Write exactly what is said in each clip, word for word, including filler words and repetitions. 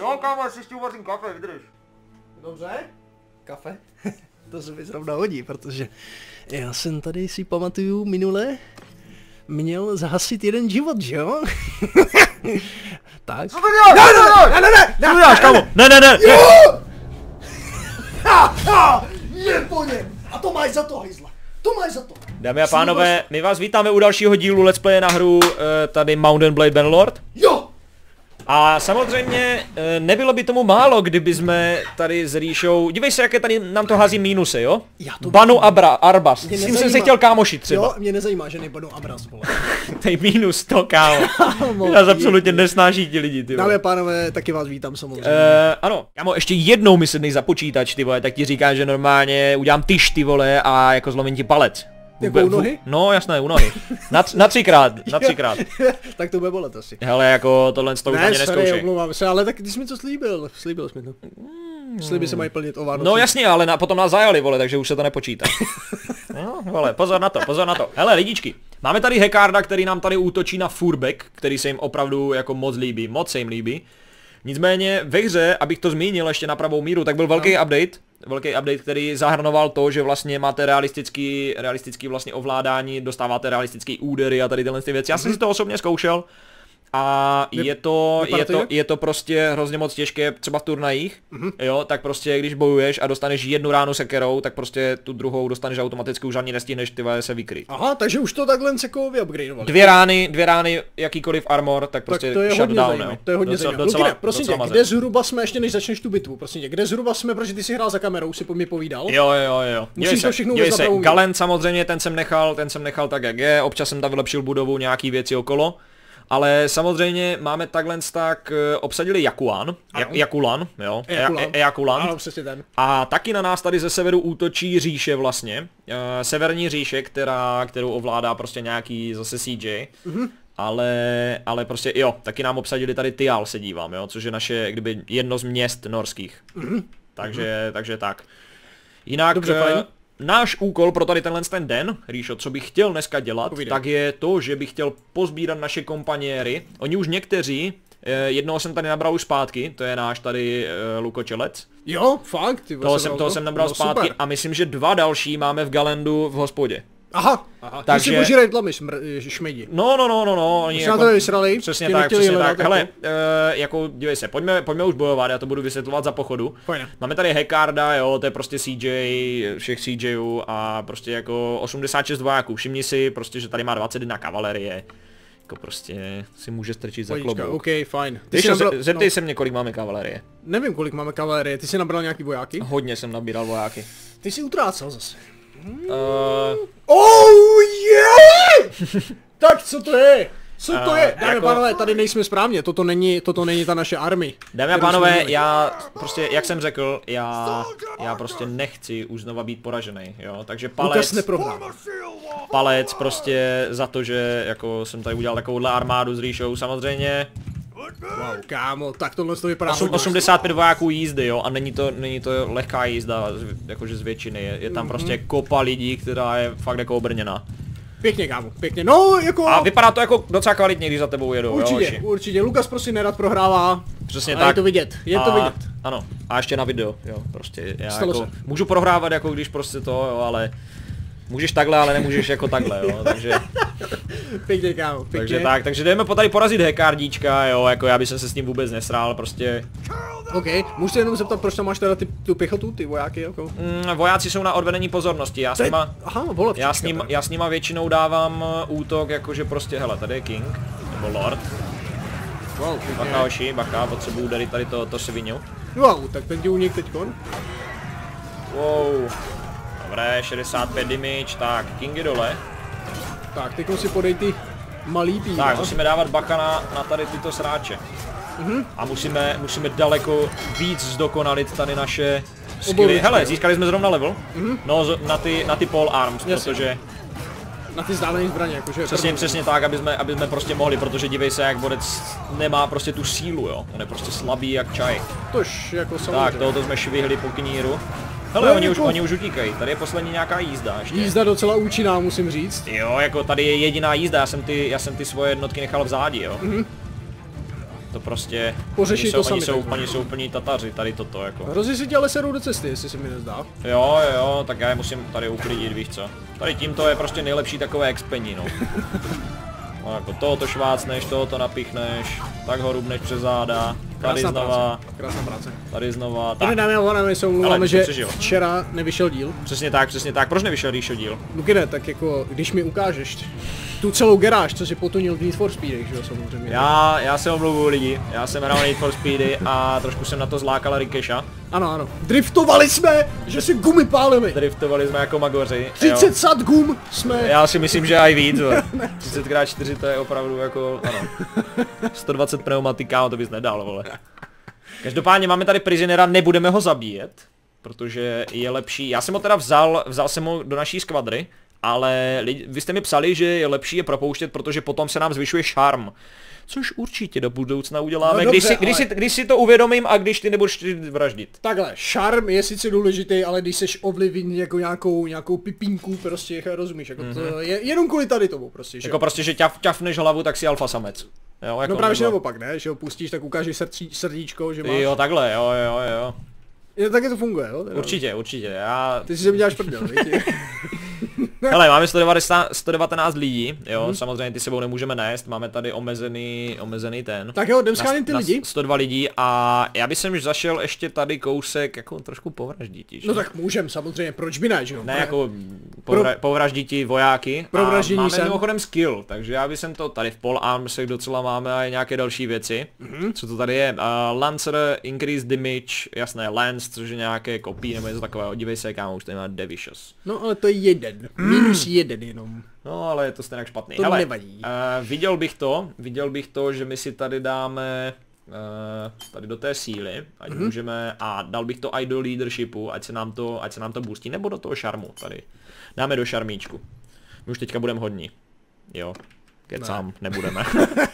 Jo, kámo, si s tím uvařím kafe, vydrž. Dobře. Kafe? To se mi zrovna hodí, protože já jsem tady si pamatuju minule měl zahasit jeden život, že jo? Tak. Co to děláš? Ne, ne, ne, ne, Co to děláš, kámo? Ne, ne, ne. Jo! Ha, ha, je po něm. A to máš za to, hejzla. To máš za to. Dámy a pánové, my vás vítáme u dalšího dílu Let's Play na hru uh, tady Mount and Blade Bannerlord. Jo! A samozřejmě nebylo by tomu málo, kdyby jsme tady s Ríšou, dívej se, jaké tady nám to hází mínusy, jo? Já to Banu Abra, Arbas, s tím jsem nezajímá. se chtěl kámošit třeba. Jo, mě nezajímá, že nebudou Abras, vole. Tej mínus to, kámo. Nás absolutně nesnáší ti lidi, ty vole. Dámy a pánové, taky vás vítám samozřejmě. Uh, ano, kámo, ještě jednou mi sednej za počítač, ty vole, tak ti říká, že normálně udělám tyš, ty vole, a jako zlomím ti palec. Jako u nohy? No jasné, u nohy. Na, na třikrát, na třikrát. Tak to bude bolet asi. Hele, jako tohle to už Ne, ani sorry, neskoušej. omlouvám se, ale tak ty jsi mi to slíbil, slíbil jsi mi to. Sliby se mají plnit o Vánoci. No jasně, ale na, potom nás zajali, vole, takže už se to nepočítá. No, vole, pozor na to, pozor na to. Hele, lidičky, máme tady Hackarda, který nám tady útočí na Furbek, který se jim opravdu jako moc líbí, moc se jim líbí. Nicméně ve hře, abych to zmínil ještě na pravou míru, tak byl velký no. update, velký update, který zahrnoval to, že vlastně máte realistický, realistický vlastně ovládání, dostáváte realistický údery a tady tyhle ty věci. Já jsem si to osobně zkoušel. A Vy, je to, je to, jak? je to prostě hrozně moc těžké, třeba v turnajích, mm-hmm. jo, tak prostě když bojuješ a dostaneš jednu ránu sekerou, tak prostě tu druhou dostaneš automaticky, už ani nestihneš ty vole se vykryt. Aha, takže už to takhle jako vyupgradeovali. Dvě rány, dvě rány, jakýkoliv armor, tak prostě tak to je shutdown, hodně zajímavé, to je hodně docela, zajímavé. docela, Lukine, prosím tě, kde zhruba jsme, ještě než začneš tu bitvu, prosím tě, kde zhruba jsme, protože ty si hrál za kamerou, si po mě povídal. Jo, jo, jo. Musíš to všechno dívej se, uvést. Galen samozřejmě, ten jsem nechal, ten jsem nechal tak jak je, občas jsem tam vylepšil budovu, nějaký věci okolo. Ale samozřejmě máme takhle tak obsadili Jakulan, Jakulan, jo, Jakulan. Ano, přesně ten. A taky na nás tady ze severu útočí říše vlastně, uh, severní říše, která, kterou ovládá prostě nějaký zase C J. Mm-hmm. Ale, ale prostě jo, taky nám obsadili tady Tyal, se dívám, jo, což je naše, kdyby jedno z měst norských. Mm-hmm. Takže, mm-hmm. takže tak. Jinak... Dobře, fajn. Náš úkol pro tady tenhle ten den, Ríšo, co bych chtěl dneska dělat, Povídej. tak je to, že bych chtěl pozbírat naše kompaněry. Oni už někteří, jednoho jsem tady nabral už zpátky, to je náš tady uh, Lukočelec. Jo, fakt? Ty toho jsem, toho jsem nabral no, zpátky super. A myslím, že dva další máme v Galendu v hospodě. Aha, aha. Takže... Ty si požírají tlamy šmedi. No, no, no, no, no. Oni jako... to vysrali. Přesně tak, přesně tak. Hele, jako... Uh, jako, dívej se, pojďme, pojďme už bojovat, já to budu vysvětlovat za pochodu. Fajne. Máme tady Hackarda, jo, to je prostě C J, všech C Jů a prostě jako osmdesát šest vojáků. Všimni si prostě, že tady má dvacet jedna kavalerie. Jako prostě si může strčit za klobouk. OK, fajn. Ty nabral... Zeptej no. se mě, kolik máme kavalerie. Nevím, kolik máme kavalerie, ty jsi nabral nějaký vojáky? Hodně jsem nabíral vojáky. Ty jsi utrácel zase. Uh... Oh yeah! Tak co to je? Co to uh, je? Dámy a jako... pánové, tady nejsme správně, toto není, toto není ta naše army. Dámy a pánové, já prostě, jak jsem řekl, já, já prostě nechci už znova být poražený, jo, takže palec, palec prostě za to, že jako jsem tady udělal takovouhle armádu s Ríšou, samozřejmě. Wow, kámo, tak tohle to vypadá. osmdesát pět vojáků jízdy, jo, a není to, není to lehká jízda, jakože z většiny, je, je tam mm-hmm. prostě kopa lidí, která je fakt jako obrněná. Pěkně, kámo, pěkně, no jako... A vypadá to jako docela kvalitně, když za tebou jedou, určitě, jo, určitě, Lukas prostě nerad prohrává. Přesně tak. Je to vidět, je a, to vidět. Ano, a ještě na video, jo, prostě, já Stalo jako, se. můžu prohrávat jako když prostě to, jo, ale... Můžeš takhle, ale nemůžeš jako takhle, jo, takže... Pěkně, kámo, pěkně. Takže tak, takže jdeme po tady porazit Hackardíčka, jo, jako já bych se s ním vůbec nesrál, prostě... OK, můžu se jenom zeptat, proč tam máš teda ty, tu pěchotu, ty vojáky, jako? Mm, vojáci jsou na odvedení pozornosti, já s nima... Aha, vole, já s, ním, já s nima většinou dávám útok, jakože prostě, hele, tady je King, nebo Lord. Wow, bacha hoši, bacha, potřebuju tady tady to, to svinu. Wow, tak ten ti unik teďkon. Wow. Dobré, šedesát pět damage, tak, King je dole. Tak, teď si podej ty malý píva. Tak, musíme dávat bacha na, na tady tyto sráče. Mm-hmm. A musíme, musíme daleko víc zdokonalit tady naše skilly. Hele, získali jsme zrovna level. Mm-hmm. No, na ty, na ty pole arms, Jasně. protože... Na ty vzdálené zbraně, jakože... Přesně, první. přesně tak, aby jsme, aby jsme prostě mohli, protože dívej se, jak bodec nemá prostě tu sílu, jo. On je prostě slabý jak čaj. Tož, jako samozřejmě. Tak, tohoto jsme švihli po kníru. Hele, oni, jako... už, oni už utíkají, tady je poslední nějaká jízda ještě. Jízda docela účinná, musím říct. Jo, jako tady je jediná jízda, já jsem ty, já jsem ty svoje jednotky nechal v zádi, jo. Mm-hmm. To prostě... Pořeší oni to jsou, sami. Oni jsou, tak. oni jsou plní Tataři, tady toto jako. Hrozně si tě ale serou do cesty, jestli se mi nezdá. Jo, jo, tak já je musím tady uklidit, víš co. Tady tímto je prostě nejlepší takové expení, no. No jako tohoto švácneš, tohoto napichneš, tak ho rubneš přes záda, tady Krásná znova, práce. Krásná práce. tady znova, Tady tak. dámy a pánové, se omlouváme, Ale, že přežil. včera nevyšel díl. Přesně tak, přesně tak, proč nevyšel Ríšo díl? Lukine, tak jako, když mi ukážeš tu celou garáž, co si potunil v Need for Speedech, že jo, samozřejmě. Já, já se omlouvu lidi, já jsem hrál Need for Speedy a trošku jsem na to zlákal Rikeša. Ano, ano. Driftovali jsme, že si gumy pálili. Driftovali jsme jako magoři. třicet sad gum jsme. Já si myslím, že i víc, třicet krát čtyři to je opravdu jako, ano. sto dvacet pneumatika, to bys nedal, vole. Každopádně máme tady Prisonera, nebudeme ho zabíjet, protože je lepší, já jsem ho teda vzal, vzal jsem ho do naší skvadry, ale lidi, vy jste mi psali, že je lepší je propouštět, protože potom se nám zvyšuje šarm. Což určitě do budoucna uděláme, No když, dobře, si, když, ale... si, když si to uvědomím a když ty nebudeš vraždit. Takhle, šarm je sice důležitý, ale když seš ovlivněn jako nějakou, nějakou pipínku, prostě, rozumíš, jako mm-hmm. to je jenom kvůli tady tomu prostě, že Jako prostě, že ťaf, ťafneš hlavu, tak si alfa samec. Jo, jako no právě, že nebo... naopak, ne, že ho pustíš, tak ukážeš srdcí, srdíčko, že máš. Jo, takhle, jo, jo, jo. Je, taky to funguje, jo? Teda. Určitě, určitě, já... Ty si se mi děláš prdel, víš? Hele, máme sto devatenáct lidí, jo, hmm. samozřejmě ty sebou nemůžeme nést, máme tady omezený, omezený ten. Tak jo, jdem schánět ty lidi. sto dva lidí a já bych sem zašel ještě tady kousek, jako trošku povraždíti. No tak můžem, samozřejmě, proč by ne, že jo? Ne, jako povra, povraždíti vojáky a máme jsem. mimochodem skill, takže já bych sem to tady v pole armsech docela máme a nějaké další věci. Mm-hmm. Co to tady je? Uh, Lancer, increase damage, jasné, Lance, což je nějaké kopí nebo něco takového, dívej se, kámo, už tady má Devicious. No ale to je jeden, minus jeden jenom. No ale je to stejně špatný. To Hele, nevadí. Uh, viděl bych to, viděl bych to, že my si tady dáme uh, tady do té síly, ať mm-hmm. můžeme, a dal bych to i do leadershipu, ať se nám to, ať se nám to boostí, nebo do toho šarmu tady. Dáme do šarmíčku. My už teďka budeme hodní. Jo. Kecám, ne. nebudeme.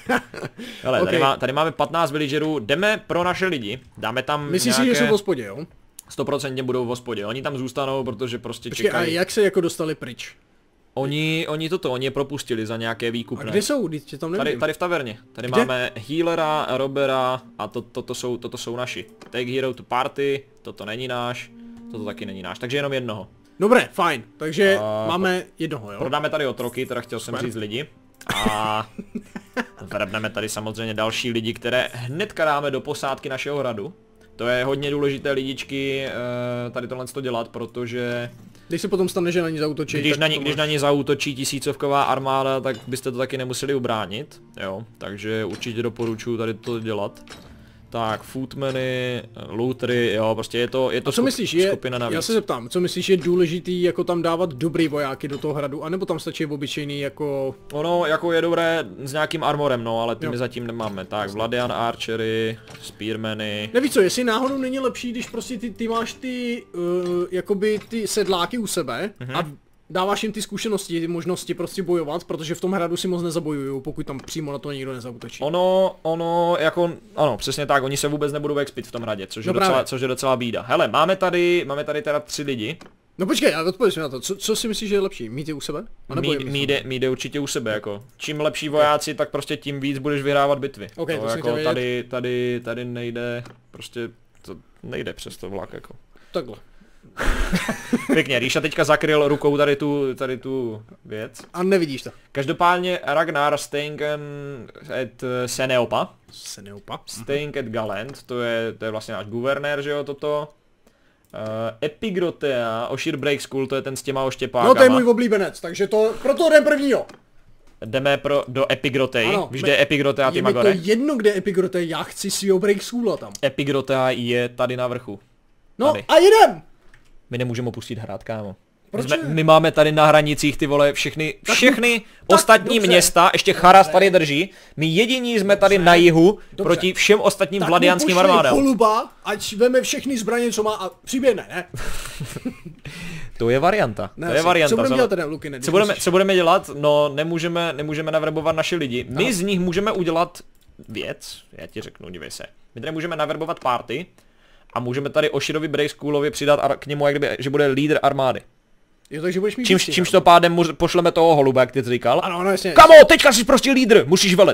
Hele, okay. tady, má, tady máme patnáct villagerů, jdeme pro naše lidi, dáme tam Myslíš nějaké... si, že jsou v hospodě, jo? sto procent budou v hospodě, oni tam zůstanou, protože prostě Počkej, čekají. a jak se jako dostali pryč? Oni, oni toto, oni je propustili za nějaké výkupné. A kde jsou? Tě tam tady, tady v taverně. Tady kde? Máme healera, robera a to, to, to, jsou, toto jsou naši. Take hero to party, toto není náš, toto taky není náš, takže jenom jednoho. Dobré, fajn, takže a, máme jednoho, jo? Prodáme tady otroky, teda chtěl jsem říct lidi. A vrebneme tady samozřejmě další lidi, které hnedka dáme do posádky našeho hradu. To je hodně důležité lidičky tady tohle to dělat, protože... Když se potom stane, že na ní zaútočí... Když na, ní, když na ní zaútočí tisícovková armáda, tak byste to taky nemuseli ubránit, jo. Takže určitě doporučuji tady to dělat. Tak, footmany, lootery, jo, prostě je to, je to co skup, myslíš, je, skupina navíc. Já se zeptám, co myslíš, je důležitý jako tam dávat dobrý vojáky do toho hradu, anebo tam stačí obyčejný jako... Ono jako je dobré s nějakým armorem, no, ale ty jo. my zatím nemáme. Tak, Vladian Archery, Spearmany. Nevíš co, jestli náhodou není lepší, když prostě ty, ty máš ty, uh, jakoby ty sedláky u sebe mm-hmm. a dáváš jim ty zkušenosti, ty možnosti prostě bojovat, protože v tom hradu si moc nezabojují, pokud tam přímo na to nikdo nezautočí. Ono, ono, jako, ano, přesně tak, oni se vůbec nebudou expit v tom hradě, což je, no docela, což je docela bída. Hele, máme tady, máme tady teda tři lidi. No počkej, já odpověď na to, co, co si myslíš, že je lepší, mít je u sebe? Mít, mít, je, mít je určitě u sebe, jako. Čím lepší vojáci, tak prostě tím víc budeš vyhrávat bitvy. Okay, to, to jako tady, tady, tady nejde, prostě, to nejde přes to vlak, jako. Takhle. Pěkně, Ríša teďka zakryl rukou tady tu, tady tu věc. A nevidíš to. Každopádně Ragnar staying at Seneopa. Seneopa. Staying at Galant, to je, to je vlastně náš guvernér, že jo, toto. Uh, Epigrotea, Oshir Break School, to je ten s těma oštěpákama. No to je můj oblíbenec, takže to, proto jdem prvního. Jdeme pro, do Epigrotei, víš, kde je Epigrotea, ty Magore? Je mi to jedno, kde je Epigrotea, já chci svýho Break Schoola tam. Epigrotea je tady na vrchu. No tady. A jdem! My nemůžeme opustit hrát, kámo. My, Proč jsme, my máme tady na hranicích ty vole všechny, všechny tak, ostatní dobře. města, ještě Charas tady drží. My jediní jsme tady dobře. na jihu dobře. proti všem ostatním tak vladianským armádám. Holuba, ať veme všechny zbraně, co má a přiběhne, ne? To je varianta, ne, to je varianta. Co budeme dělat teda, Luky, ne? Co budeme, co budeme dělat? No nemůžeme, nemůžeme navrbovat naše lidi. My Aha. z nich můžeme udělat věc, já ti řeknu, dívej se. My tady můžeme navrbovat party a můžeme tady Oshirovi Break Schoolovi přidat k němu, jak kdyby, že bude lídr armády. Jo, takže budeš mít čímž, čímž to pádem mu pošleme toho holuba, jak ty jsi říkal. Ano, ano, jasně. Kamo, teďka jsi prostě lídr, musíš velet.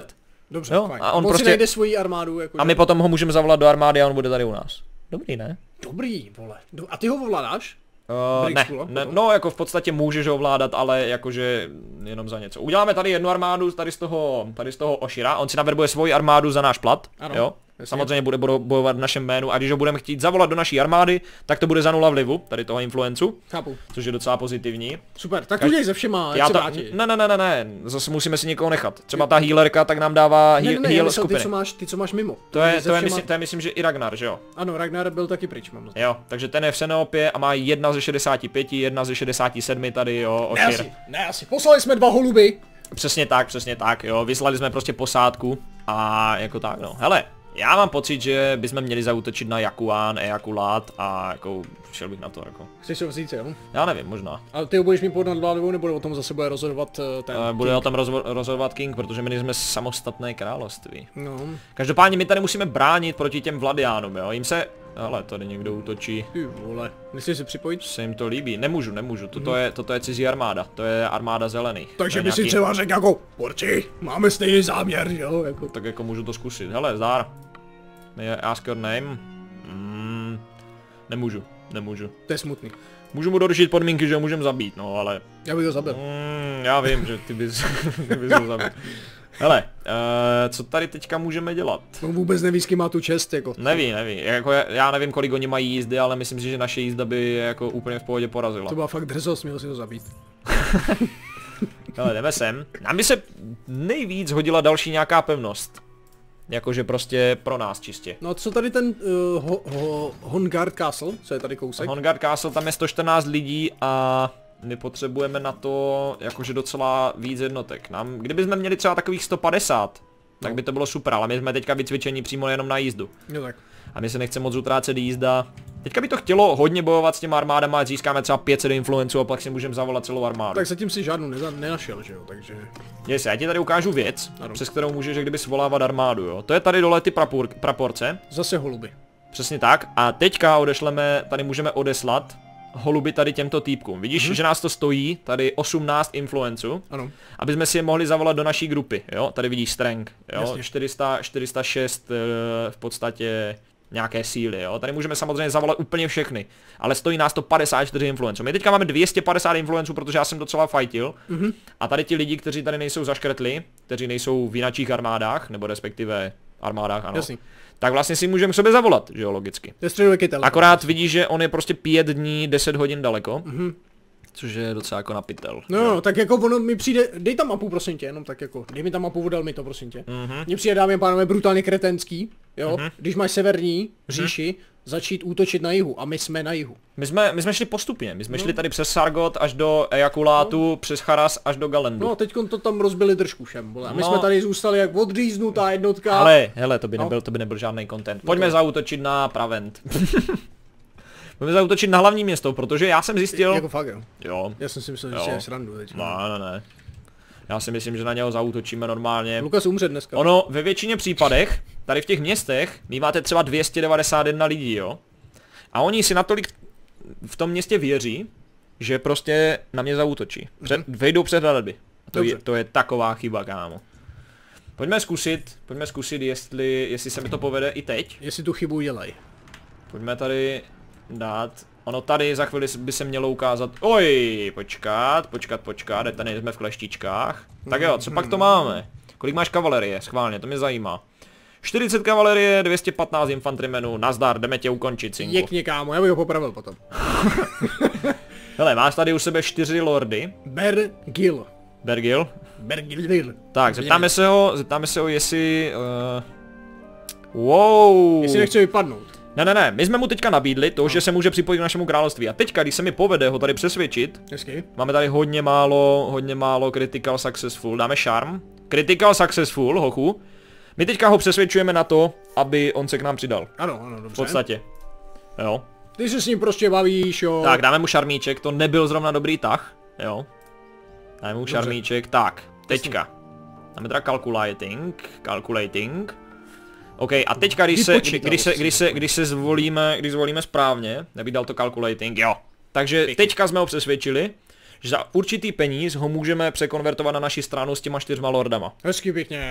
Dobře, Jo, fajn. a on on prostě- si najde svoji armádu, jako A my potom ho můžeme zavolat do armády a on bude tady u nás. Dobrý, ne? Dobrý, vole. Do... A ty ho ovládáš? Uh, ne, Brixpool, ne, potom? no jako v podstatě můžeš ho ovládat, ale jakože jenom za něco. Uděláme tady jednu armádu tady z toho, tady z toho Oshira, on si naverbuje svoji armádu za náš plat, Ano, jo? jasně. Samozřejmě bude bodo- bojovat v našem jménu a když ho budeme chtít zavolat do naší armády, tak to bude za nula vlivu, tady toho influencu, Chápu. což je docela pozitivní. Super, tak Kaž- udělej se všema, ať Já se to, vrátí. ne, ne, ne, ne, ne, zase musíme si někoho nechat. Třeba ta healerka, tak nám dává Ne, heal, ne, ne, já heal myslel skupiny. ty, co máš, ty, co máš mimo. To je, Udělej se to je, všema- myslím, to je myslím, že i Ragnar, že jo? Ano, Ragnar byl taky pryč, mám. Jo, takže ten je v Xenopě a má jedna ze šedesáti pěti, jedna ze šedesáti sedmi tady, jo, Ne Oshir. asi, ne asi, poslali jsme dva holuby. Přesně tak, přesně tak, jo, vyslali jsme prostě posádku a jako tak, no. Hele, já mám pocit, že bychom měli zaútočit na Jakuán, Ejakulát a jako šel bych na to, jako. Chceš to vzít, jo? Já nevím, možná. Ale ty ho budeš mít pod nadvládou, nebo o tom zase bude rozhodovat eh, ten... Uh, bude o tom rozvo- rozhodovat King, protože my jsme samostatné království. No, Každopádně my tady musíme bránit proti těm Vladiánům, jo, jim se... Hele, tady někdo útočí. ty vole, nechceš si připojit? Se jim to líbí. Nemůžu, nemůžu. Toto je, toto je cizí armáda. To je armáda zelených. Takže To je by si nějaký- třeba řekl jako, porči, máme stejný záměr, jo, jako. Tak jako můžu to zkusit. Hele, zdár. May I ask your name? Mm, nemůžu, nemůžu. To je smutný. Můžu mu doručit podmínky, že ho můžem zabít, no ale... Já bych to zabil. Mm, já vím, že ty bys, ty bys ho zabil. Hele, uh, co tady teďka můžeme dělat? On vůbec neví, s kým má tu čest, jako. Neví, neví. Jako já, já nevím, kolik oni mají jízdy, ale myslím si, že naše jízda by je jako úplně v pohodě porazila. To byla fakt drzost, měl si ho zabít. Hele, jdeme sem. Nám by se nejvíc hodila další nějaká pevnost. Jakože prostě pro nás čistě. No a co tady ten uh, ho, ho, Hongard Castle, co je tady kousek? Hongard Castle, tam je sto čtrnáct lidí a my potřebujeme na to jakože docela víc jednotek. Nám, kdybychom měli třeba takových sto padesát, tak by to bylo super, ale my jsme teďka vycvičení přímo jenom na jízdu. Jo tak. A my se nechce moc utrácet jízda. Teďka by to chtělo hodně bojovat s těma armádama, ať získáme třeba pět set influenců a pak si můžeme zavolat celou armádu. Tak zatím si žádnou neza, nenašel, že jo, takže... Yes, já ti tady ukážu věc, Ano. přes kterou můžeš kdyby svolávat armádu, jo. To je tady dole ty prapor, praporce, Zase holuby. přesně tak. A teďka odešleme, tady můžeme odeslat holuby tady těmto týpkům. Vidíš, Mhm. že nás to stojí, tady osmnáct influenců, Ano. aby jsme si je mohli zavolat do naší grupy, jo. Tady vidíš strength, jo. Jasně. čtyři sta, čtyři sta šest eh, v podstatě nějaké síly, jo. Tady můžeme samozřejmě zavolat úplně všechny, ale stojí nás to padesát čtyři influenců. My teďka máme dvě stě padesát influenců, protože já jsem docela fightil. Mhm. A tady ti lidi, kteří tady nejsou zaškrtli, kteří nejsou v jináčích armádách, nebo respektive armádách, ano. Jasný. Tak vlastně si můžeme k sobě zavolat, že jo, logicky. To je středověký telefon. Akorát vidíš, že on je prostě pět dní, deset hodin daleko, mm-hmm. což je docela jako na pytel. No, no, tak jako ono mi přijde, dej tam mapu prosím tě, jenom tak jako, dej mi tam mapu, vodal mi to prosím tě. Mhm. Mně přijde, dámy a pánové, brutálně kretenský, jo, když máš severní říši, začít útočit na jihu a my jsme na jihu. My jsme, my jsme šli postupně, my jsme no. šli tady přes Sargot až do Ejakulátu, no. přes Charas až do Galendu. No, teď to tam rozbili držku všem, vole. A my No. jsme tady zůstali jak odříznutá jednotka. Ale, hele, to by No. nebyl, to by nebyl žádný content. Pojďme zaútočit na Pravent. Pojďme zaútočit na hlavní město, protože já jsem zjistil... Jako fakt, jo. Jo, Já jsem si myslel, že Jo. si je srandu teď. no, ne, ne. Já si myslím, že na něho zaútočíme normálně. Lukas umře dneska. Ono, ve většině případech, tady v těch městech, míváte třeba dvě stě devadesát jedna lidí, jo? A oni si natolik v tom městě věří, že prostě na mě zaútočí. Před, vejdou před hradby. To je, Dobře. to je taková chyba, kámo. Pojďme zkusit, pojďme zkusit, jestli, jestli se mi to povede i teď. Jestli tu chybu udělají. Pojďme tady dát, ono tady za chvíli by se mělo ukázat, oj, počkat, počkat, počkat, tady jsme v kleštičkách. Tak jo, co pak to máme? Kolik máš kavalerie, schválně, to mě zajímá. čtyřicet kavalerie, dvě stě patnáct infantrymenů, nazdar, jdeme tě ukončit, synku. Pěkně, kámo, já bych ho popravil potom. Hele, máš tady u sebe čtyři lordy, Bergil. Bergil. Bergil. Tak, zeptáme se ho, zeptáme se ho, jestli... Uh... Wow. Jestli nechce vypadnout. Ne, ne, ne, my jsme mu teďka nabídli to, no. že se může připojit k našemu království. A teďka, když se mi povede ho tady přesvědčit, Hezky. máme tady hodně málo, hodně málo critical successful, dáme charm. Critical successful, hochu. My teďka ho přesvědčujeme na to, aby on se k nám přidal. Ano, ano, dobře. V podstatě. Jo. Ty se s ním prostě bavíš, jo. Tak, dáme mu šarmíček, to nebyl zrovna dobrý tah. Jo. Dáme mu Dobře. šarmíček, tak, teďka. Dáme teda calculating, calculating. OK, a teďka, když se, kdy, Vypočítalo když se, si. když se, když se zvolíme, když zvolíme správně, nebych dal to calculating, jo. Takže teďka jsme ho přesvědčili, že za určitý peníz ho můžeme překonvertovat na naši stranu s těma čtyřma lordama. Hezky pěkně.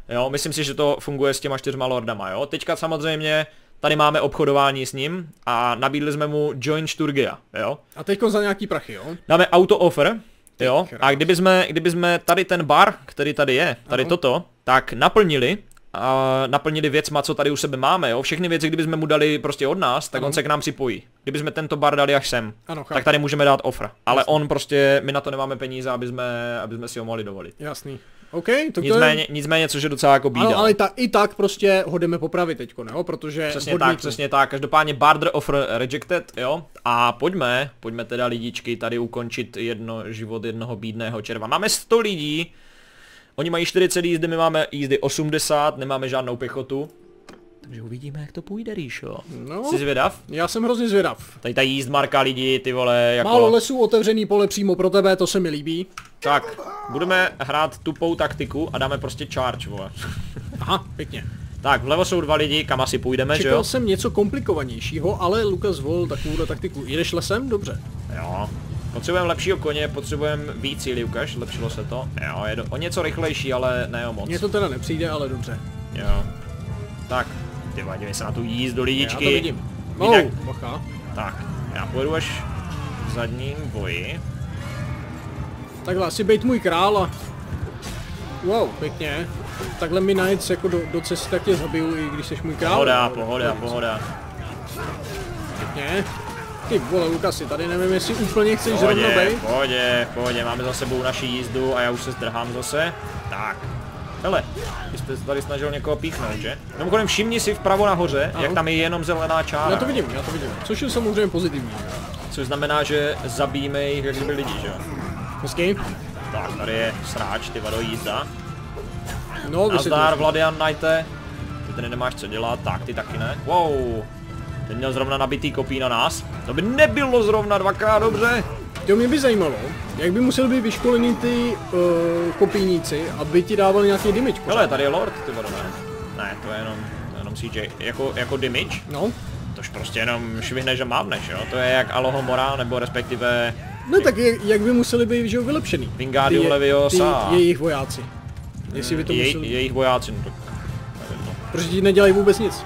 Jo, myslím si, že to funguje s těma čtyřma lordama, jo. Teďka samozřejmě tady máme obchodování s ním a nabídli jsme mu Join Sturgia, jo. A teďko za nějaký prachy, jo? Dáme auto offer, jo. A kdyby jsme, kdyby jsme tady ten bar, který tady je, tady ano. toto, tak naplnili, a naplnili věcma, co tady u sebe máme, jo. Všechny věci, kdybychom mu dali prostě od nás, tak ano. on se k nám připojí. Kdybychom tento bar dali až sem, ano, tak tady můžeme dát offer. Ale Jasný. on prostě, my na to nemáme peníze, aby jsme, aby jsme si ho mohli dovolit. Jasný. OK, to nicméně, je... nicméně, což je docela jako bída. Ano, ale ta, i tak prostě ho jdeme popravit teďko, ne? Protože přesně odmítnu. tak, přesně tak. Každopádně barter offer rejected, jo. A pojďme, pojďme teda lidičky tady ukončit jedno život jednoho bídného červa. Máme sto lidí, oni mají čtyřicet jízdy, my máme jízdy osmdesát, nemáme žádnou pěchotu. Takže uvidíme, jak to půjde, Ríšo. No, jsi zvědav? Já jsem hrozně zvědav. Tady ta jízdmarka lidi, ty vole, jako... Málo lesů, otevřený pole přímo pro tebe, to se mi líbí. Tak, budeme hrát tupou taktiku a dáme prostě charge, vole. Aha, pěkně. Tak, vlevo jsou dva lidi, kam asi půjdeme, Čekal že jo? jsem něco komplikovanějšího, ale Lukas zvolil takovou taktiku. Jedeš lesem? Dobře. Jo. Potřebujeme lepšího koně, potřebujeme víc síly, ukaž, zlepšilo se to. Jo, je do... o něco rychlejší, ale ne o moc. Mně to teda nepřijde, ale dobře. Jo. Tak, ty dívej se na tu jízdu, lidičky. Já to vidím. Oh, bacha. Tak, já pojedu až v zadním boji. Takhle, asi bejt můj král a... Wow, pěkně. Takhle mi najít jako do, do cesty, tak tě zabiju, i když jsi můj král. Pohoda, pohoda, pohoda. Pěkně. Ty vole, Lukasi, tady nevím, jestli úplně chceš pohodě, zrovna bejt. Pohodě, pohodě, máme za sebou naši jízdu a já už se zdrhám zase. Tak. Hele, ty jste tady snažil někoho píchnout, že? Mimochodem všimni si vpravo nahoře, ano. jak tam je jenom zelená čára. Já to vidím, já to vidím. Což je samozřejmě pozitivní. Což znamená, že zabijeme jich jak kdyby lidi, že jo? Hezky. Tak, tady je sráč, ty vado jízda. No, nazdar, Vladian Knighte. Ty tady nemáš co dělat, tak ty taky ne. Wow. Ten měl zrovna nabitý kopí na nás. To by nebylo zrovna dvakrát dobře. To mě by zajímalo, jak by museli být vyškolení ty uh, kopíníci, aby ti dávali nějaký damage. Hele, tady je Lord, ty vado, ne? Ne, to je jenom, to je jenom C J. Jako, jako damage? No. Tož prostě jenom švihneš a mávneš, jo? To je jak Alohomora, nebo respektive... No tak jak, jak by museli být, že vylepšený. Wingardium Leviosa. Ty jejich vojáci. Jestli by to Jej, museli... Jejich vojáci, no tak... Nevím, no. Protože ti nedělají vůbec nic.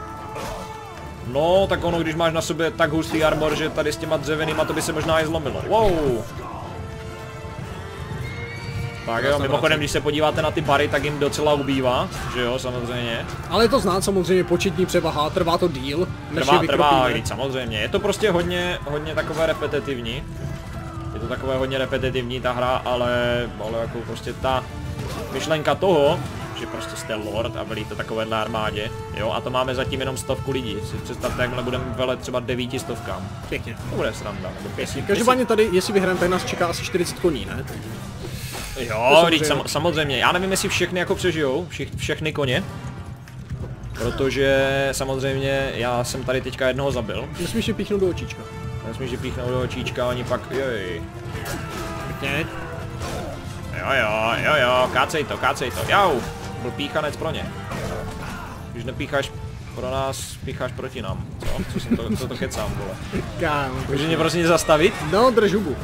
No, tak ono, když máš na sobě tak hustý armor, že tady s těma dřevěnýma to by se možná i zlomilo. Wow! Tak jo, mimochodem, když se podíváte na ty bary, tak jim docela ubývá, že jo, samozřejmě. Ale je to znát samozřejmě početní převaha, trvá to díl, než trvá, je trvá, když samozřejmě. Je to prostě hodně, hodně takové repetitivní. Je to takové hodně repetitivní ta hra, ale, ale jako prostě ta myšlenka toho, že prostě jste lord a velíte takovéhle armádě, jo, a to máme zatím jenom stovku lidí. Si představte, jakmile budeme velet třeba devíti stovkám. Pěkně. To bude sranda. Pěkně. Každopádně tady, jestli vyhrajeme, tak nás čeká asi čtyřicet koní, ne? Jo, samozřejmě. Sam, samozřejmě. Já nevím, jestli všechny jako přežijou, všich, všechny koně. Protože samozřejmě já jsem tady teďka jednoho zabil. Nesmíš je píchnout do očíčka. Nesmíš je píchnout do očíčka, oni pak, joj. Pěkně. Jo, jo, jo, jo, kácej to, kácej to, jau. Byl píchanec pro ně. Když nepícháš pro nás, pícháš proti nám, co? Co jsem to, co to kecám, vole. Kámo. Může mě prostě zastavit? No, drž hubu.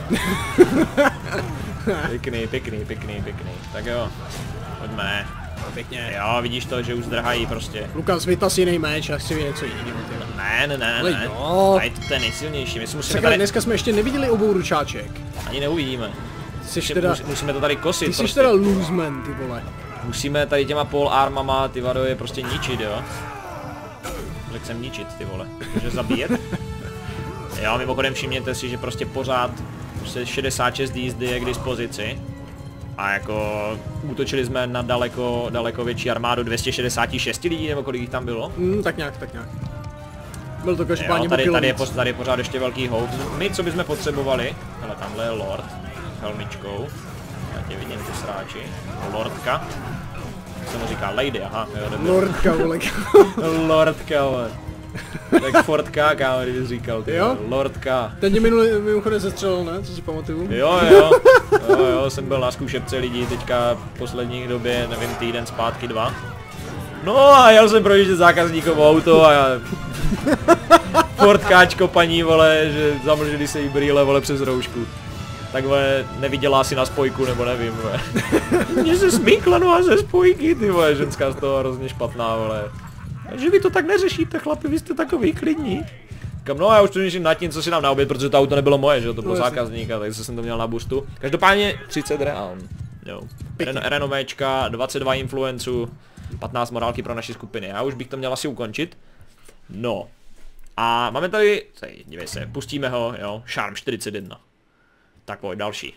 Pěkný, pěkný, pěkný, pěkný. Tak jo, pojďme. Pěkně. Jo, vidíš to, že už zdrhají prostě. Lukas, vytaz jiný meč a chci něco jiného. Ne, ne, ne, ne. Jo. Tady to je nejsilnější, my si musíme Sakra, tady... dneska jsme ještě neviděli obou ručáček. Ani neuvidíme. Jsi teda... Musíme to tady kosit. Ty jsi prostě. teda loseman, ty vole. Musíme tady těma pole armama, ty vado, je prostě ničit, jo. Řekl jsem ničit, ty vole. Může zabíjet? Jo, mimochodem všimněte si, že prostě pořád prostě šedesát šest jízdy je k dispozici. A jako útočili jsme na daleko, daleko větší armádu dvě stě šedesát šest lidí, nebo kolik jich tam bylo? Mm, tak nějak, tak nějak. Byl to každopádně tady, tady, je, tady je pořád ještě velký houk. My, co bychom potřebovali, hele, tamhle je Lord s helmičkou. Já tě vidím, tu sráči. Lordka. Co mu říká? Lady, aha. Jo, Lordka, vole. Lordka, vole. Tak Fordka, kámo, kdybys říkal, ty jo? Lordka. Ten mě minulý mimochodem zestřelil, ne? Co si pamatuju? Jo, jo. Jo, jo, jsem byl na zkušebce lidí teďka v poslední době, nevím, týden zpátky, dva. No a jel jsem projíždět zákazníkovo auto a já... Fordkáčko paní, vole, že zamlžili se jí brýle, vole, přes roušku. takhle neviděla si na spojku, nebo nevím, vole. Mně se smíkla noha ze spojky, ty vole, ženská z toho hrozně špatná, vole. Že vy to tak neřešíte, chlapi, vy jste takový klidní. Kam, no já už přemýšlím nad tím, co si nám na oběd, protože to auto nebylo moje, že jo, to bylo no, zákazníka, takže jsem to měl na boostu. Každopádně třicet reál, jo. Ren renovéčka, dvacet dva influenců, patnáct morálky pro naši skupiny, já už bych to měl asi ukončit. No. A máme tady, tady dívej se, pustíme ho, jo, Charm čtyřicet jedna. Tak pojď, další.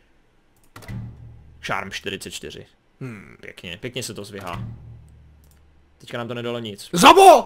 Charm čtyřicet čtyři. Hmm. Pěkně, pěkně se to zvyhá. Teďka nám to nedalo nic. Zabo!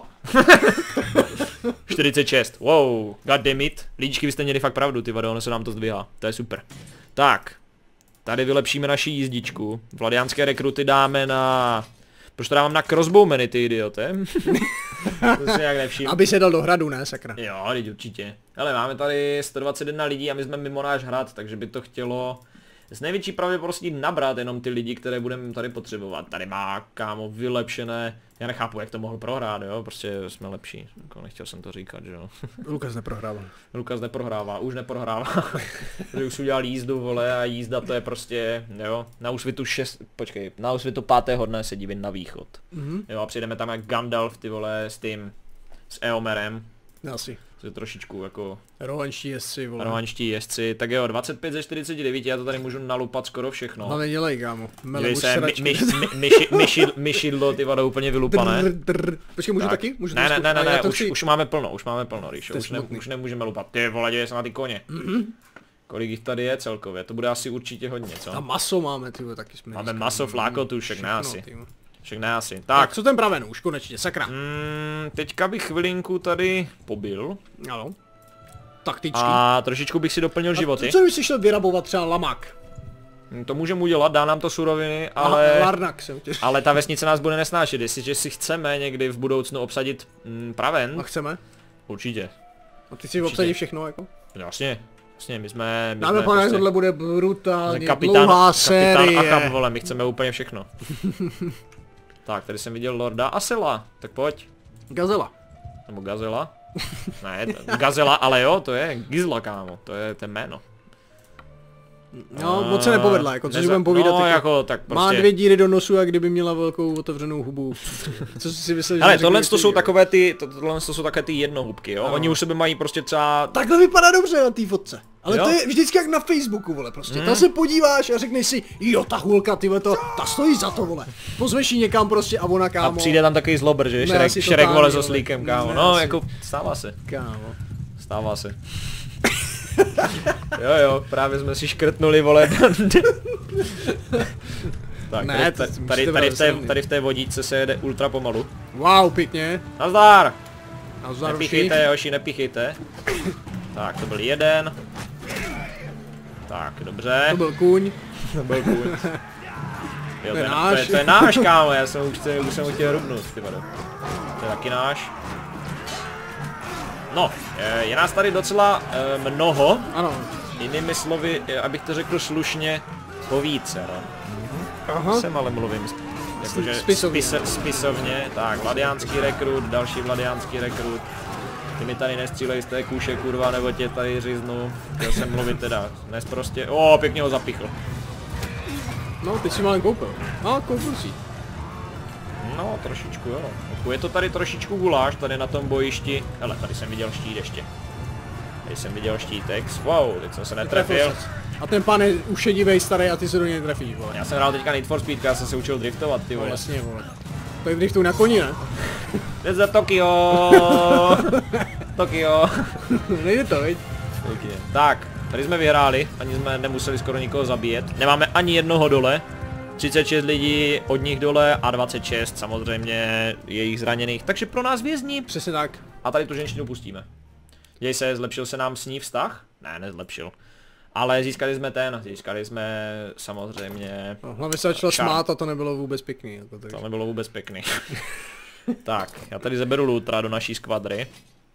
čtyřicet šest, wow, goddammit. Líčky, vy jste měli fakt pravdu, ty vado, ono se nám to zdvihá, to je super. Tak, tady vylepšíme naši jízdičku. Vladiánské rekruty dáme na... Proč to dávám na crossbowmeny, ty idiote? To si nějak nevšim. Aby se dal do hradu, ne, sakra. Jo, teď určitě. Ale máme tady sto dvacet jedna lidí a my jsme mimo náš hrad, takže by to chtělo s největší pravděpodobností nabrat jenom ty lidi, které budeme tady potřebovat. Tady má, kámo, vylepšené. Já nechápu, jak to mohl prohrát, jo, prostě jsme lepší. Jako nechtěl jsem to říkat, že jo. Lukas neprohrává. Lukas neprohrává, už neprohrává. Protože už udělal jízdu, vole, a jízda to je prostě, jo, na úsvitu šest, počkej, na úsvitu pátého dne se dívím na východ. Mm-hmm. Jo, a přijdeme tam jak Gandalf, ty vole, s tím, s Eomerem. Asi. To je trošičku jako... Rohanští jezdci, vole. Rohanští jezdci, tak jo, dvacet pět ze čtyřicet devět, já to tady můžu nalupat skoro všechno. No nedělej, kámo. Dívej se, myšidlo, ty vado, úplně vylupané. Počkej, můžu taky? Můžu ne, ne, ne, ne, ne, už, chci... už máme plno, už máme plno, Ríšo, už, ne, už nemůžeme lupat. Ty vole, děje se na ty koně. Mm-hmm. Kolik jich tady je celkově, to bude asi určitě hodně, co? A maso máme, ty taky jsme. Máme maso, flákotu, všechno asi. Všechno asi. Tak. Tak, co ten praven už, konečně, sakra. Mm, teďka bych chvilinku tady pobyl. Ano. Taktičky. A trošičku bych si doplnil a životy. Co bys si šel vyrabovat třeba lamak? To můžeme udělat, dá nám to suroviny, ale... Larnak jsem tě... Ale ta vesnice nás bude nesnášet, jestliže si chceme někdy v budoucnu obsadit mm, praven. A chceme? Určitě. A ty si obsadí všechno jako? Jasně. Jasně, my jsme... My Dáme jsme pane, prostě, tohle bude brutálně kapitán, dlouhá kapitán série. Achab, vole, my chceme úplně všechno. Tak, tady jsem viděl Lorda Asela, tak pojď. Gazela. Nebo Gazela. Ne, Gazela, ale jo, to je Gizla, kámo, to je ten jméno. No, moc se nepovedla, jako co si budem povídat, no, jako, jako, tak prostě... má dvě díry do nosu, jak kdyby měla velkou otevřenou hubu. Co si myslel, že... Ale tohle to jsou takové ty, to, tohle to jsou takové ty jednohubky, jo, no. Oni už sebe mají prostě třeba... Takhle vypadá dobře na té fotce. Ale jo? To je vždycky jak na Facebooku, vole, prostě. Mm. Tam se podíváš a řekneš si, jo, ta hulka, tyhle to, ta stojí za to, vole. Pozveš ji někam prostě a ona, kámo. A přijde tam takový zlobr, že? Šrek, šrek vole, s oslíkem, kámo. No, asi. Jako, stává se. Kámo. Stává se. Jo, jo, právě jsme si škrtnuli, vole. Tak, ne, tady, tady, tady, v té, tady v té vodíčce se jede ultra pomalu. Wow, pěkně. Nazdar! Nazdar, nepichejte, Joši, nepichejte. Tak, to byl jeden. Tak, dobře. To byl kůň. To byl kůň. Jo, to, je náš. To, je, to je náš, kámo, já jsem už, už jsem chtěl rubnout, ty vado. To je taky náš. No, je nás tady docela e, mnoho. Ano. Jinými slovy, abych to řekl slušně, povíce, no. Aha. Jsem ale mluvím jakože spisovně. Spise, spisovně. Tak, vladiánský rekrut, další vladiánský rekrut. Ty mi tady nestřílej z té kůše, kurva, nebo tě tady říznu. Chtěl jsem mluvit teda, dnes prostě, o, pěkně ho zapichl. No, ty jsi malen koupil. No, koupil si. No, trošičku jo. Je to tady trošičku guláš, tady na tom bojišti. Hele, tady jsem viděl štít ještě. Tady jsem viděl štítek. Wow, teď jsem se netrefil. A ten pán je ušedivej starý a ty se do něj trefíš, vole. Já jsem hrál teďka Need for Speed, já jsem se učil driftovat, ty vole. No, jasně, vole. To je driftuj na koni, ne? Jde za Tokio. Tokio. Nejde to, viď? Okay. Tak, tady jsme vyhráli, ani jsme nemuseli skoro nikoho zabíjet. Nemáme ani jednoho dole. třicet šest lidí od nich dole a dvacet šest samozřejmě jejich zraněných, takže pro nás vězni. Přesně tak. A tady tu ženštinu pustíme. Děj se, zlepšil se nám s ní vztah? Ne, nezlepšil. Ale získali jsme ten, získali jsme samozřejmě... No, hlavně se začala smát a to nebylo vůbec pěkný. Jako to nebylo vůbec pěkný. Tak, já tady zeberu Lutra do naší skvadry.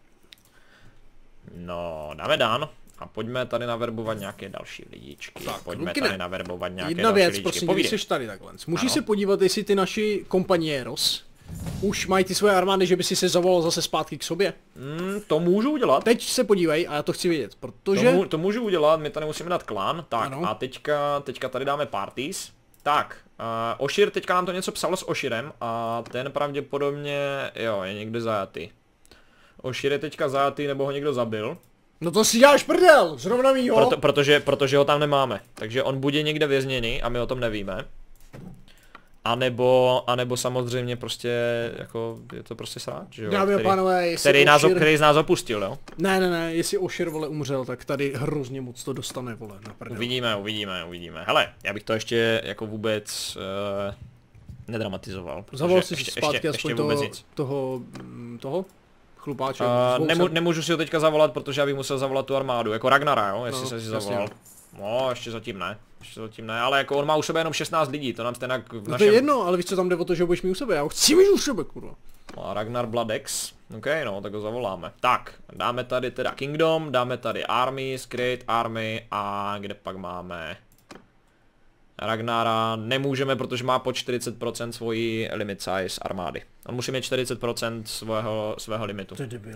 No, dáme dán. A pojďme tady naverbovat nějaké další lidičky. Tak, pojďme tady naverbovat nějaké Jedna další věc, lidičky. prosím, když jsi tady takhle. Můžeš se podívat, jestli ty naši kompanieros už mají ty svoje armády, že by si se zavolal zase zpátky k sobě? Mm, to můžu udělat. Teď se podívej a já to chci vědět, protože... To, mů, to můžu udělat, my tady musíme dát klan. Tak ano. a teďka, teďka tady dáme parties. Tak, uh, Oshir, teďka nám to něco psalo s Oshirem a ten pravděpodobně, jo, je někde zajatý. Oshir je teďka zajatý, nebo ho někdo zabil. No to si děláš prdel, zrovna mýho. Proto, protože, protože ho tam nemáme. Takže on bude někde vězněný a my o tom nevíme. A nebo, a nebo samozřejmě prostě, jako, je to prostě sráč, že jo? Dámy a Který, pánové, jestli který, nás, Oshir... který z nás opustil, jo? Ne, ne, ne, jestli Oshir, vole, umřel, tak tady hrozně moc to dostane, vole, na prdel. Uvidíme, uvidíme, uvidíme. Hele, já bych to ještě jako vůbec uh, nedramatizoval. Zavolal si ještě, zpátky ještě, aspoň ještě toho, vůbec nic. toho, mm, toho? Chlupáče. Uh, nemu, nemůžu si ho teďka zavolat, protože já bych musel zavolat tu armádu, jako Ragnara, jo, jestli No, jsem si jasně. zavolal. No, ještě zatím ne, ještě zatím ne, ale jako on má u sebe jenom šestnáct lidí, to nám stejně v No to našem... je jedno, ale víš co tam jde o to, že ho budeš mít u sebe, já ho chci mít u sebe, kurva. No, Ragnar Bladex, ok, no, tak ho zavoláme. Tak, dáme tady teda Kingdom, dáme tady Armies, Great Army a kde pak máme... Ragnara nemůžeme, protože má po čtyřicet procent svoji limit size armády. On musí mít čtyřicet procent svého, svého limitu. To je debil.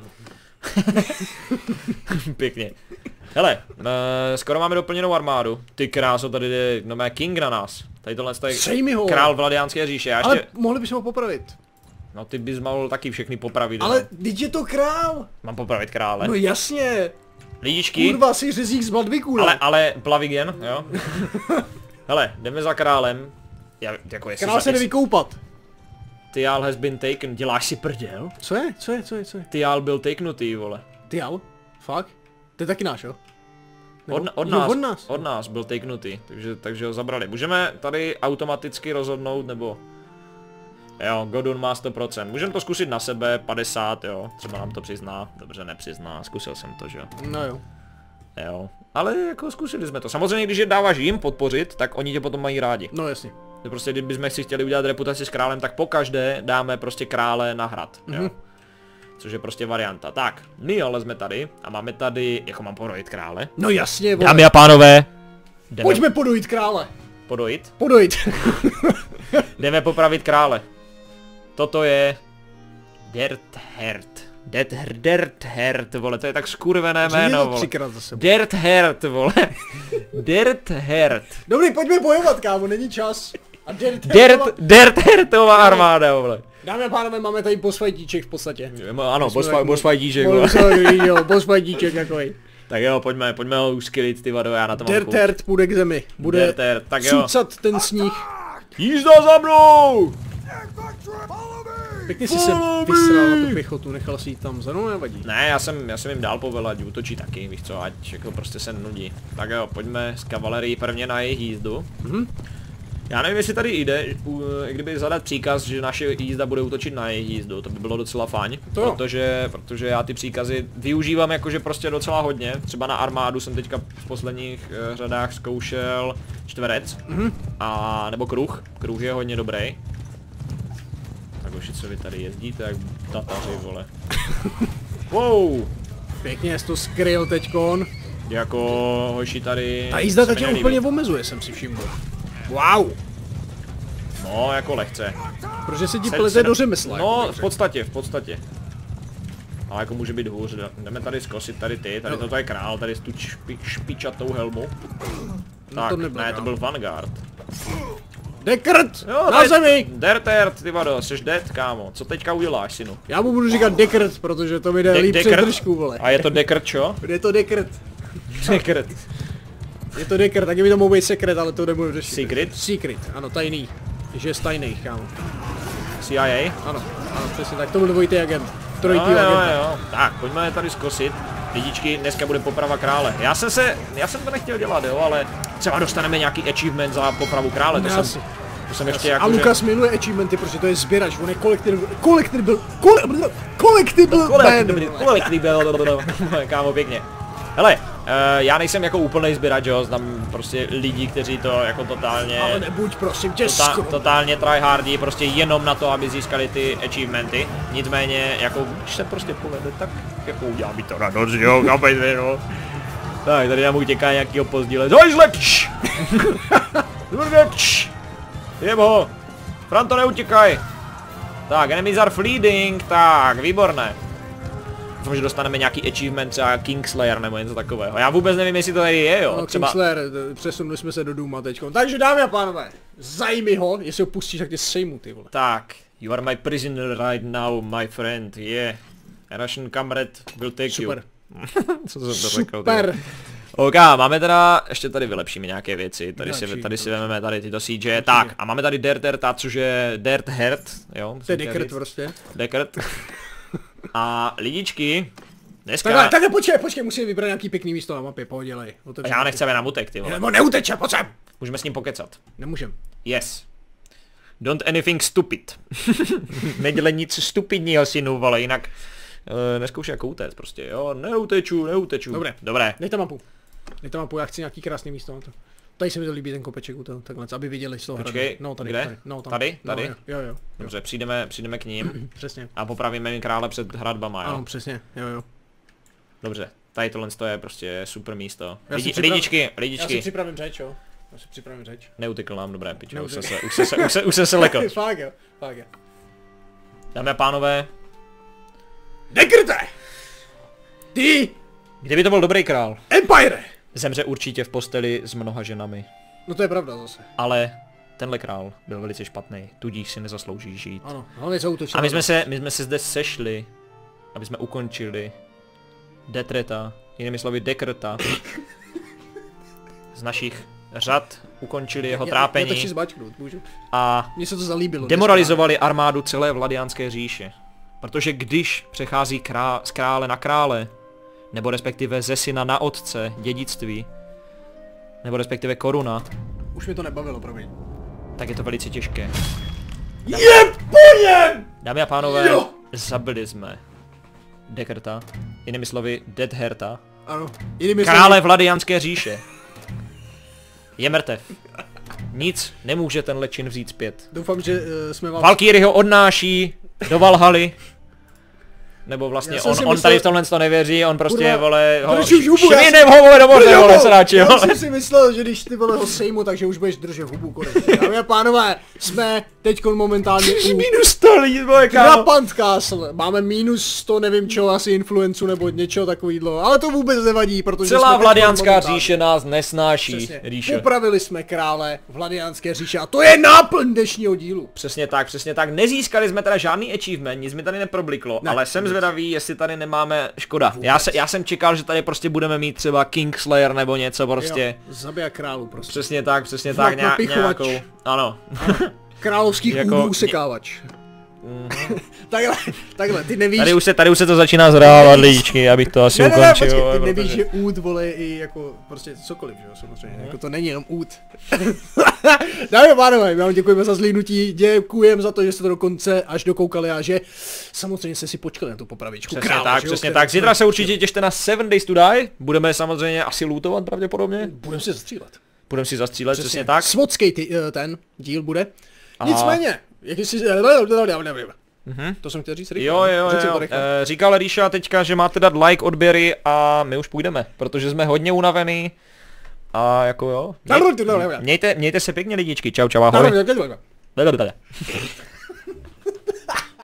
Pěkně. Hele, e, skoro máme doplněnou armádu. Ty kráso, tady jde, no mé King na nás. Tady tohle Sej mi je ho. král Vladiánské říše. Já ještě, Ale mohli bychom ho popravit. no ty bys mohl taky všechny popravit. Ale no. teď je to král. Mám popravit krále. No jasně. Lidičky, Kurva, jsi řezík z Bloodwicku, ne? ale, ale Plavigen, jo. Hele, jdeme za králem. Já, jako jestli Král za- se jde vykoupat. Tyjal has been taken, děláš si prděl? Co je? Co je? Co je? Co je? Tyjal byl takenutý, vole. Tyjal? Fakt? To je taky náš, jo? Nebo- Od, od, jo, nás, od nás. od nás byl takenutý, takže, takže ho zabrali. Můžeme tady automaticky rozhodnout, nebo... Jo, Godun má sto procent. Můžeme to zkusit na sebe, padesát, jo. Třeba nám to přizná. Dobře, nepřizná, zkusil jsem to, že jo. No jo. Jo. Ale jako zkusili jsme to. Samozřejmě, když je dáváš jim podpořit, tak oni tě potom mají rádi. No jasně. Že prostě, kdybychom si chtěli udělat reputaci s králem, tak pokaždé dáme prostě krále na hrad, jo. Mhm. Což je prostě varianta. Tak, my ale jsme tady a máme tady, jako mám podojit krále. No jasně, vole. Dámy a pánové, jdeme Pojďme podojit krále. podojit. Podojit. Jdeme popravit krále. Toto je Derthert. Derthert, Derthert, vole, to je tak skurvené Řekni jméno, to vole. třikrát za sebou. Derthert, vole. Derthert. Dobrý, pojďme bojovat, kámo, není čas. A Dert, Dert, Derthertová armáda, vole. Dámy a pánové, máme tady boss fightíček v podstatě. Ano, boss, tak- boss fightíček, vole. Jo, boss fightíček takový. Tak jo, pojďme, pojďme ho uskilit, ty vado, já na to mám chuť. Dertert půjde k zemi. Bude Dertert, tak jo. cucat ten sníh. Jízda za mnou! Pěkně si se vysral na tu pěchotu, nechal si ji tam za mnou, nevadí. Ne, já jsem, já jsem jim dál povel, ať útočí taky, víš co, ať jako prostě se nudí. Tak jo, pojďme s kavalerií prvně na jejich jízdu. Mhm. Já nevím, jestli tady jde, u, kdyby zadat příkaz, že naše jízda bude útočit na jejich jízdu, to by bylo docela fajn, To jo. protože, protože já ty příkazy využívám jakože prostě docela hodně, třeba na armádu jsem teďka v posledních uh, řadách zkoušel čtverec, Mhm. a nebo kruh, kruh je hodně dobrý. Tak už co vy tady jezdíte jak tataři, vole. Wow, Pěkně jsi to skryl teďkon. jako hoši tady... Ta jízda se mi teď nelíbí. úplně omezuje, jsem si všiml. Wow. No, jako lehce. Protože se ti Se- plete se- do řemesla. No, jako bych v podstatě, v podstatě. Ale jako může být hůř, jdeme tady zkosit tady ty, tady No. toto je král, tady s tu špi, špičatou helmu. No, Tak, to nebyl ne, to král. byl Vanguard. Dekrt! Jo, Na zemi! Dertert, ty vado, jsi dead, kámo. Co teďka uděláš, synu? Já mu budu říkat dekrt, protože to mi jde De- líp přes Dekrt? držku, vole. A je to Dekrt, čo? Je to dekrt. Dekrt. Je to dekrt, taky by to mohl být sekret, ale to nebudu řešit. Secret? Secret, ano, tajný. Že je z tajných, kámo. C I A? Ano, ano, přesně tak, to byl dvojitý agent. Jo, Trojitý jo, agent. jo. Tak, pojďme je tady zkosit. Lidičky, dneska bude poprava krále. Já jsem se, já jsem to nechtěl dělat, jo, ale třeba dostaneme nějaký achievement za popravu krále, to Já jsem, si- to jsem ještě A jako, Lukas miluje achievementy, protože to je sběrač, on je collectible, collectible, collectible, collectible Kolektivní, kámo, pěkně. Hele, uh, já nejsem jako úplnej sběrač, jo, znám prostě lidi, kteří to jako totálně, Ale nebuď prosím tě tota, skoro. totálně tryhardí, prostě jenom na to, aby získali ty achievementy. Nicméně, jako, když se prostě povede, tak jako udělá mi to radost, jo, chápejte, no. Tak, tady nám utěká nějakýho pozdíle. Zojzle, kš! Zvrde, kš! Jem ho! Franto, neutěkaj! Tak, enemies are fleeing, tak, výborné. Doufám, že dostaneme nějaký achievement, třeba Kingslayer nebo něco takového. Já vůbec nevím, jestli to tady je, jo. No, třeba... Kingslayer, přesunuli jsme se do Duma teďko. Takže dámy a pánové, zajmi ho, jestli ho pustíš, tak tě sejmu, ty vole. Tak, you are my prisoner right now, my friend, yeah. A Russian comrade will take Super. you. Co jsem to řekl? Super. OK, máme teda, ještě tady vylepšíme nějaké věci, tady si, Další, tady si další. vezmeme tady tyto C J, tak a máme tady Dirt Herta, což je Dirt Hert, jo. To je Dekert prostě. Dekert. A lidičky, dneska... Takhle, takhle, počkej, počkej, musím vybrat nějaký pěkný místo na mapě, pohodě, A já nechci, aby nám utek, ty vole. Nebo neuteče, pojď sem. Můžeme s ním pokecat. Nemůžem. Yes. Don't anything stupid. Nedělej nic stupidního, synu, vole, jinak... Uh, neskoušej jako utéct prostě, jo, neuteču, neuteču. Dobré. Dobré. Dejte mapu. Dejte mapu, já chci nějaký krásný místo na to. Tady se mi to líbí ten kopeček u toho, takhle, aby viděli z toho hradu. Počkej, No tady, kde? tady, no tam. Tady? Tady? No, jo, jo, jo. Dobře, přijdeme, přijdeme k ním Přesně. a popravíme jim krále před hradbama, jo. Ano, přesně, jo, jo. Dobře, tady tohle je prostě super místo. Já si Lidi, připrav- lidičky, Já si lidičky. připravím řeč, jo. Já si připravím řeč. Neutekl nám, dobré, pičo, už jsem se, Neutekl. už jsem se, už se, už jsem se lekl. Fakt jo, fakt jo. Dámy a pánové, Dekerte! Ty kdyby to byl dobrý král, Empire! zemře určitě v posteli s mnoha ženami. No to je pravda zase. Ale tenhle král byl velice špatný, tudíž si nezaslouží žít. Ano, hlavně se útočil. A my jsme se, my jsme se zde sešli, aby jsme ukončili Detreta, jinými slovy Dekrta. Z našich řad ukončili jeho Já to trápení chci zbačknout, můžu. a Mně se to zalíbilo. demoralizovali armádu celé Vladiánské říše. Protože když přechází krá z krále na krále, nebo respektive ze syna na otce, dědictví, nebo respektive koruna, Už mi to nebavilo, promiň. tak je to velice těžké. Je po něm! Dámy a pánové, Jo! zabili jsme Dekrta, jinými slovy Deadherta, Ano, jinými krále Vladiánské říše. Je mrtev. Nic nemůže tenhle čin vzít zpět. Doufám, že uh, jsme vám... Valkyrie ho odnáší do Valhaly. Nebo vlastně Já jsem on, si on myslel- tady v tomhle to nevěří, on prostě, Kurva, vole, ho, drž už hubu, já švinem ho, vole, do moře, vole, sráči, Já vole. jsem si myslel, že když ty vole ho sejmu, takže už budeš držet hubu konečně. Dámy a pánové, jsme teďkon momentálně u Minus sto lidí, vole, kámo. Krapant Castle. Máme minus sto, nevím čeho, asi influencu nebo něčeho takovýhle, ale to vůbec nevadí, protože Celá jsme teďkon Vladiánská momentálně- říše nás nesnáší, Přesně. říše. Popravili jsme krále Vladiánské říše a to je náplň dnešního dílu. Přesně tak, přesně tak. Nezískali jsme teda žádný achievement, nic mi tady neprobliklo, Ne, ale jsem vůbec. zvědavý, jestli tady nemáme škoda. Já, se, já jsem čekal, že tady prostě budeme mít třeba Kingslayer nebo něco prostě. Jo, zabija králu prostě. Přesně tak, přesně Vlak tak, nějak, napichovač. nějakou, ano. Královských Jako- jako... údů sekávač. takhle, takhle, ty nevíš... Tady už se, tady už se to začíná zhrávat, lidičky, abych to asi ne, ne, ne, ukončil. počkej, vole, ty nevíš, protože- že úd, vole, i jako prostě cokoliv, že jo, samozřejmě, jako to není jenom úd. Dámy a pánové, my vám děkujeme za zlídnutí, děkujeme za to, že jste to dokonce až dokoukali a že samozřejmě jste si počkali na tu popravičku Přesně krále, tak, že jo, přesně která- tak. Zítra se určitě těšte na Seven Days to Die. Budeme samozřejmě asi lootovat pravděpodobně. Budeme si zastřílet. Budeme si zastřílet, přesně, přesně tak. Svotský ty, eh, ten díl bude. A- Nicméně, jak jsi... Mhm. To jsem chtěl říct, rychle. Jo, jo, Řekl jsem jo. to rychle. E, říkal Ríša teďka, že máte dát like, odběry a my už půjdeme, protože jsme hodně unavený. A jako jo. Měj, mějte, mějte se pěkně lidičky. Čau, čau, ahoj. Ano,